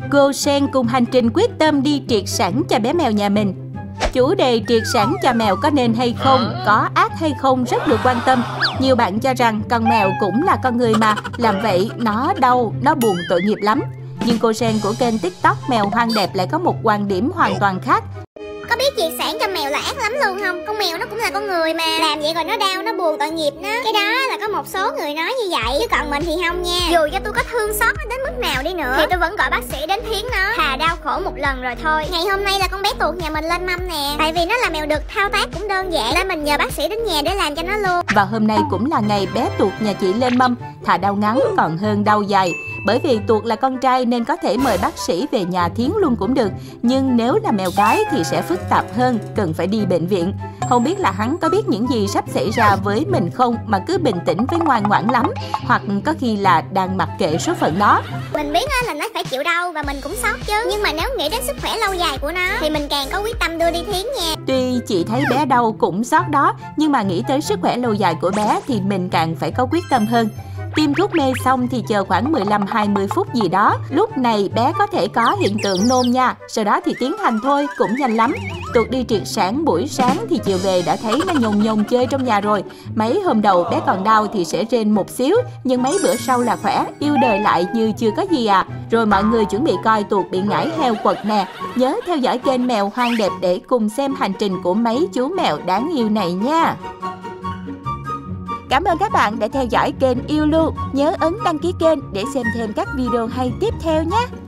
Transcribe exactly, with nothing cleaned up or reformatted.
Cô Sen cùng hành trình quyết tâm đi triệt sản cho bé mèo nhà mình. Chủ đề triệt sản cho mèo có nên hay không, có ác hay không rất được quan tâm. Nhiều bạn cho rằng con mèo cũng là con người mà, làm vậy nó đau, nó buồn tội nghiệp lắm. Nhưng cô Sen của kênh TikTok Mèo Hoang Đẹp lại có một quan điểm hoàn toàn khác. Có biết triệt sản cho mèo là ác lắm luôn không? Con mèo nó cũng là con người mà. Làm vậy rồi nó đau, nó buồn, tội nghiệp nó. Cái đó là có một số người nói như vậy, chứ còn mình thì không nha. Dù cho tôi có thương xót nó đến mức nào đi nữa thì tôi vẫn gọi bác sĩ đến thiến nó. Thà đau khổ một lần rồi thôi. Ngày hôm nay là con bé tuột nhà mình lên mâm nè. Tại vì nó là mèo đực, thao tác cũng đơn giản nên mình nhờ bác sĩ đến nhà để làm cho nó luôn. Và hôm nay cũng là ngày bé tuột nhà chị lên mâm. Thà đau ngắn còn hơn đau dài. Bởi vì tuột là con trai nên có thể mời bác sĩ về nhà thiến luôn cũng được. Nhưng nếu là mèo cái thì sẽ phức tạp hơn, cần phải đi bệnh viện. Không biết là hắn có biết những gì sắp xảy ra với mình không mà cứ bình tĩnh với ngoan ngoãn lắm. Hoặc có khi là đang mặc kệ số phận đó. Mình biết là nó phải chịu đau và mình cũng sót chứ. Nhưng mà nếu nghĩ đến sức khỏe lâu dài của nó thì mình càng có quyết tâm đưa đi thiến nha. Tuy chị thấy bé đau cũng sót đó, nhưng mà nghĩ tới sức khỏe lâu dài của bé thì mình càng phải có quyết tâm hơn. Tiêm thuốc mê xong thì chờ khoảng mười lăm hai mươi phút gì đó. Lúc này bé có thể có hiện tượng nôn nha. Sau đó thì tiến hành thôi, cũng nhanh lắm. Tuột đi triệt sản buổi sáng thì chiều về đã thấy nó nhồn nhồn chơi trong nhà rồi. Mấy hôm đầu bé còn đau thì sẽ rên một xíu, nhưng mấy bữa sau là khỏe, yêu đời lại như chưa có gì à. Rồi mọi người chuẩn bị coi tuột bị ngải heo quật nè. Nhớ theo dõi kênh Mèo Hoang Đẹp để cùng xem hành trình của mấy chú mèo đáng yêu này nha. Cảm ơn các bạn đã theo dõi kênh Yêu Luôn. Nhớ ấn đăng ký kênh để xem thêm các video hay tiếp theo nhé.